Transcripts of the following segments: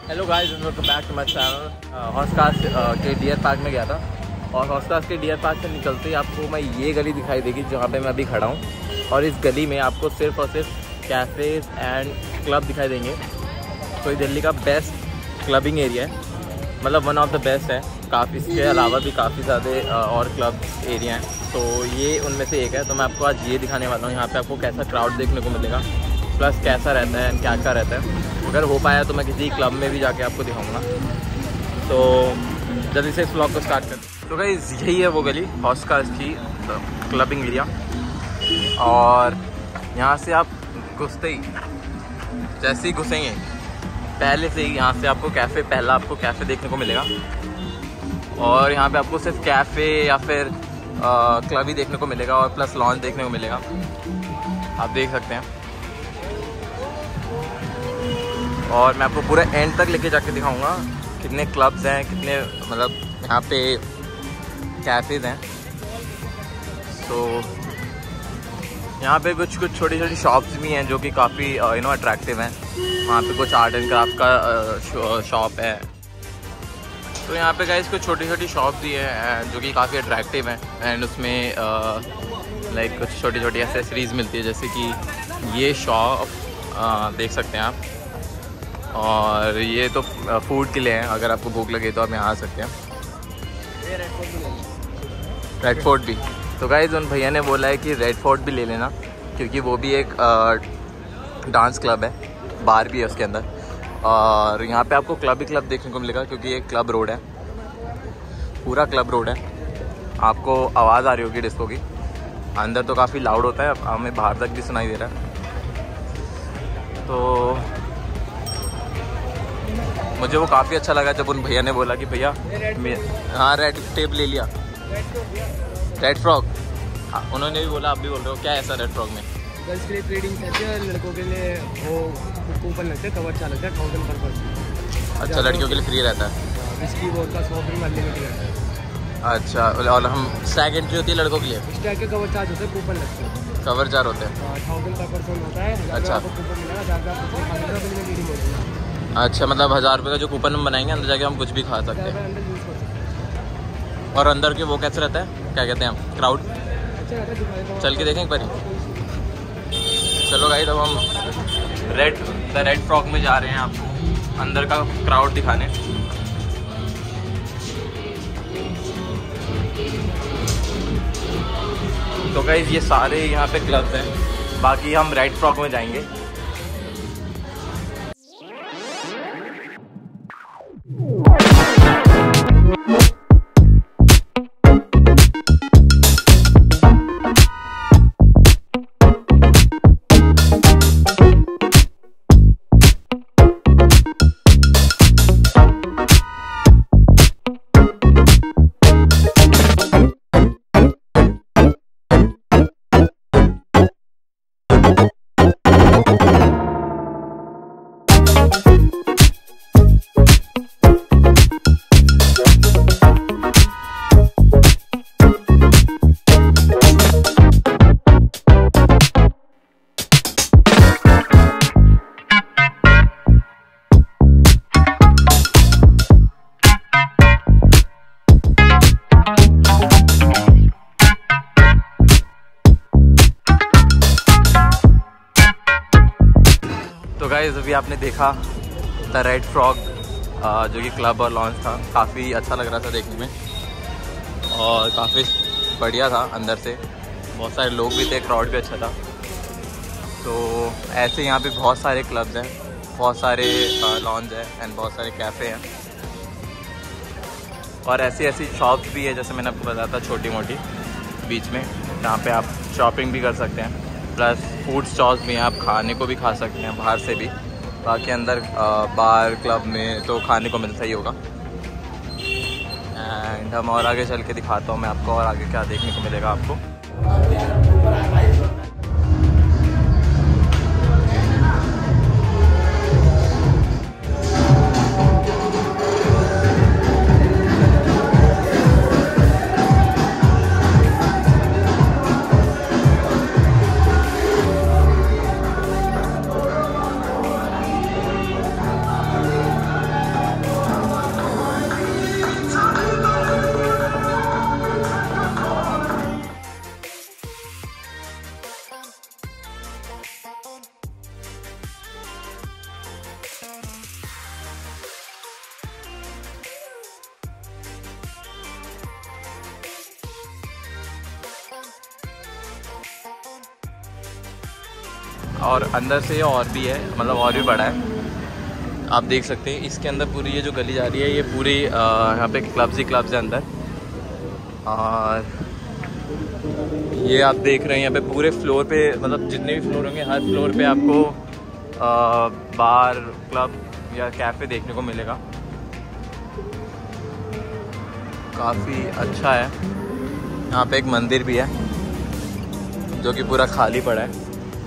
Hello guys and welcome back to my channel. Hauz Khas के deer park में गया था और हॉस्कास के डियर पार्क से निकलते ही आपको मैं ये गली दिखाई देगी जहाँ पे मैं अभी खड़ा हूँ। और इस गली में आपको सिर्फ और सिर्फ कैफ़ेज़ एंड क्लब दिखाई देंगे। तो ये दिल्ली का बेस्ट क्लबिंग एरिया है, मतलब वन ऑफ द बेस्ट है। काफ़ी इसके अलावा भी काफ़ी ज़्यादा और क्लब एरिया हैं, तो ये उनमें से एक है। तो मैं आपको आज ये दिखाने वाला हूँ। यहाँ पे आपको कैसा क्राउड देखने को मिलेगा, प्लस कैसा रहता है एंड क्या क्या रहता है। अगर हो पाया तो मैं किसी क्लब में भी जाके आपको दिखाऊंगा। तो जल्दी से इस व्लॉग को स्टार्ट करते। तो गाइस यही है वो गली, हॉस्कास की क्लबिंग एरिया। और यहाँ से आप घुसते ही, जैसे ही घुसेंगे पहले से ही यहाँ से आपको पहला आपको कैफ़े देखने को मिलेगा। और यहाँ पे आपको सिर्फ कैफ़े या फिर क्लब ही देखने को मिलेगा और प्लस लॉन्च देखने को मिलेगा। आप देख सकते हैं। और मैं आपको पूरा एंड तक लेके जाके दिखाऊंगा कितने क्लब्स हैं, कितने मतलब यहाँ पे कैफ़ेज़ हैं। तो यहाँ पे कुछ छोटी छोटी शॉप्स भी हैं जो कि काफ़ी अट्रैक्टिव हैं। वहाँ पे कुछ आर्ट एंड क्राफ्ट का शॉप है। तो यहाँ पे गाइस कुछ छोटी छोटी शॉप भी है जो कि काफ़ी अट्रैक्टिव हैं एंड उसमें लाइक कुछ छोटी छोटी एसेसरीज़ मिलती है, जैसे कि ये शॉप देख सकते हैं आप। और ये तो फूड के लिए हैं, अगर आपको भूख लगे तो आप यहाँ आ सकते हैं। रेड फोर्ट भी, तो गाइस उन भैया ने बोला है कि रेड फोर्ट भी ले लेना, क्योंकि वो भी एक डांस क्लब है, बार भी है उसके अंदर। और यहाँ पे आपको क्लब ही क्लब देखने को मिलेगा, क्योंकि ये क्लब रोड है, पूरा क्लब रोड है। आपको आवाज़ आ रही होगी डिस्को की, अंदर तो काफ़ी लाउड होता है, हमें बाहर तक भी सुनाई दे रहा है। तो मुझे वो काफ़ी अच्छा लगा जब उन भैया ने बोला कि भैया हाँ रेड टेप ले लिया, रेड फ्रॉक। हाँ, उन्होंने भी बोला, आप भी बोल रहे हो क्या है ऐसा रेड फ्रॉक में? गर्ल्स के लिए ट्रेडिंग रहती है, लड़कों के लिए वो कूपन लगते हैं, कवर चार्ज लगता है 1000 पर पर्सन। अच्छा, लड़कियों के लिए फ्री रहता है। Whisky vodka soft drink unlimited रहता है। अच्छा, और हम सेकंड जो होती है लड़कों के लिए इस टाइप के कवर चार्ज होते हैं, कूपन लगते हैं, कवर चार्ज होते हैं। 1000 पर पर्सन होता है। अच्छा, आपको कूपन मिलेगा, 1000 रुपये में रीडिंग होगी। अच्छा, मतलब 1000 रुपये का जो कूपन हम बनाएंगे अंदर जाके हम कुछ भी खा सकते हैं। अंदर यूज़ कर सकते हैं। और अंदर के वो कैसे रहता है, क्या कहते हैं हम, क्राउड? अच्छा रहता है, चल के देखें एक बार। चलो गाइस, अब हम रेड फ्रॉक में जा रहे हैं आपको अंदर का क्राउड दिखाने। तो गाइस ये सारे यहाँ पे क्लब्स हैं, बाकी हम रेड फ्रॉक में जाएंगे। तो गाइस अभी आपने देखा द रेड फ्रॉग जो कि क्लब और लॉन्च था, काफ़ी अच्छा लग रहा था देखने में और काफ़ी बढ़िया था। अंदर से बहुत सारे लोग भी थे, क्राउड भी अच्छा था। तो ऐसे यहाँ पे बहुत सारे क्लब्स हैं, बहुत सारे लॉन्च है एंड बहुत सारे कैफ़े हैं और ऐसी ऐसी शॉप्स भी है, जैसे मैंने आपको बताया था, छोटी मोटी बीच में, जहाँ पे आप शॉपिंग भी कर सकते हैं। प्लस फूड स्टॉल्स भी हैं, आप खाने को भी खा सकते हैं बाहर से भी। बाकी अंदर बार क्लब में तो खाने को मिलता ही होगा। एंड हम और आगे चल के दिखाता हूँ मैं आपको और आगे क्या देखने को मिलेगा आपको। और अंदर से ये और भी है, मतलब और भी बड़ा है। आप देख सकते हैं इसके अंदर पूरी ये जो गली जा रही है ये पूरी यहाँ पे क्लब्स ही क्लब्स है अंदर। और ये आप देख रहे हैं यहाँ पे पूरे फ्लोर पे, मतलब जितने भी फ्लोर होंगे हर फ्लोर पे आपको बार, क्लब या कैफ़े देखने को मिलेगा। काफ़ी अच्छा है। यहाँ पे एक मंदिर भी है जो कि पूरा खाली पड़ा है।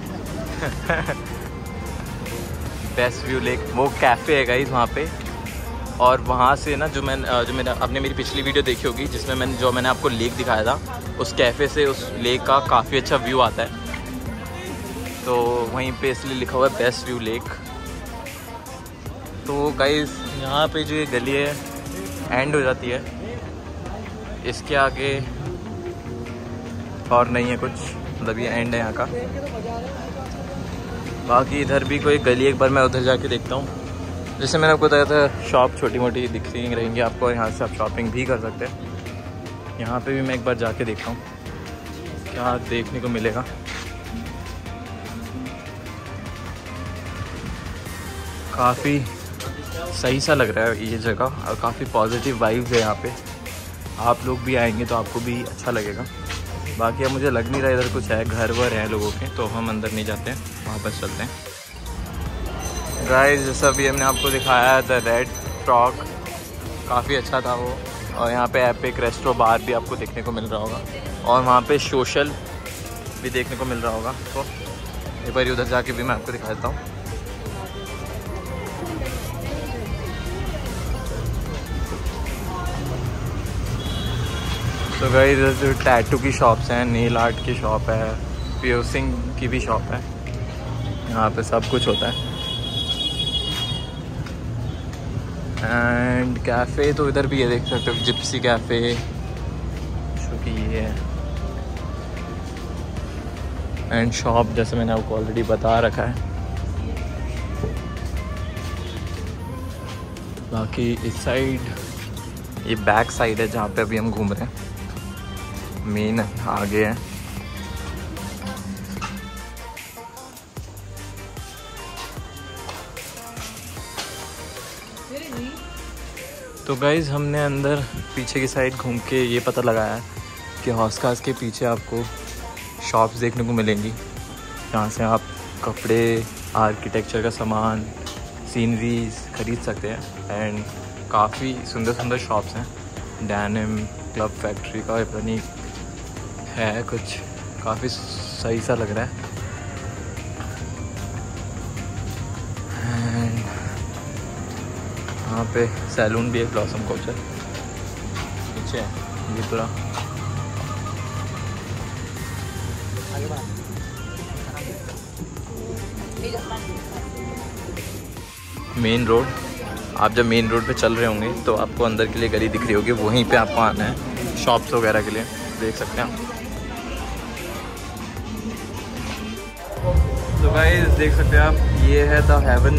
बेस्ट व्यू लेक वो कैफ़े है गाइस वहाँ पे। और वहाँ से ना जो मैंने आपने मेरी पिछली वीडियो देखी होगी जिसमें मैंने आपको लेक दिखाया था, उस कैफ़े से उस लेक का काफ़ी अच्छा व्यू आता है। तो वहीं पे इसलिए लिखा हुआ है बेस्ट व्यू लेक। तो गाइस यहाँ पे जो ये गली है एंड हो जाती है, इसके आगे और नहीं है कुछ, मतलब ये एंड है यहाँ का। बाकी इधर भी कोई गली, एक बार मैं उधर जाके देखता हूँ। जैसे मैंने आपको बताया था शॉप छोटी मोटी दिखती रहेंगी आपको, यहाँ से आप शॉपिंग भी कर सकते हैं। यहाँ पे भी मैं एक बार जाके देखता हूँ क्या देखने को मिलेगा। काफ़ी सही सा लग रहा है ये जगह और काफ़ी पॉजिटिव वाइब्स है यहाँ पे। आप लोग भी आएंगे तो आपको भी अच्छा लगेगा। बाकी अब मुझे लग नहीं रहा इधर कुछ है, घर वर हैं लोगों के, तो हम अंदर नहीं जाते हैं, वापस चलते हैं। गाइस जैसा भी हमने आपको दिखाया द रेड फ्रॉग, काफ़ी अच्छा था वो। और यहाँ पे एपिक रेस्टोरेंट बार भी आपको देखने को मिल रहा होगा, और वहाँ पे सोशल भी देखने को मिल रहा होगा। तो एक बार उधर जाके भी मैं आपको दिखा देता हूँ। तो गाइस इधर जो टैटू की शॉप्स हैं, नेल आर्ट की शॉप है, पियर्सिंग की भी शॉप है, यहाँ पे सब कुछ होता है। एंड कैफ़े तो इधर भी ये देख सकते हो, जिप्सी कैफ़े जो कि ये है। एंड शॉप जैसे मैंने आपको ऑलरेडी बता रखा है। बाकी इस साइड ये बैक साइड है जहाँ पे अभी हम घूम रहे हैं, मेन आगे है। तो गाइज़ हमने अंदर पीछे की साइड घूम के ये पता लगाया कि हौसखास के पीछे आपको शॉप्स देखने को मिलेंगी जहाँ से आप कपड़े, आर्किटेक्चर का सामान, सीनरीज खरीद सकते हैं। एंड काफ़ी सुंदर सुंदर शॉप्स हैं। डैनिम क्लब फैक्ट्री का पता नहीं है कुछ, काफ़ी सही सा लग रहा है। एंड यहाँ पे सैलून भी है, ब्लॉसम कल्चर नीचे है ये पूरा। मेन रोड, आप जब मेन रोड पे चल रहे होंगे तो आपको अंदर के लिए गली दिख रही होगी, वहीं पे आपको आना है शॉप्स वगैरह के लिए, देख सकते हैं आप। तो गाइस देख सकते हैं आप, ये है the heaven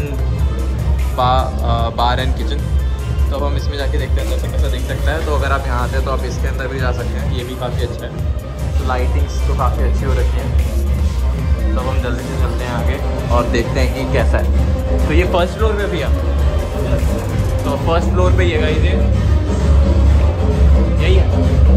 bar and kitchen. तो अब हम इसमें जाके देखते हैं अंदर से कैसा दिख सकता है। तो अगर आप यहाँ आते हैं तो आप इसके अंदर भी जा सकते हैं, ये भी काफ़ी अच्छा है। तो लाइटिंग्स तो काफ़ी अच्छी हो रखी है। तो हम जल्दी से चलते हैं आगे और देखते हैं कि कैसा है। तो ये फर्स्ट फ्लोर पे भैया, तो फर्स्ट फ्लोर पे ये गाइस यही है।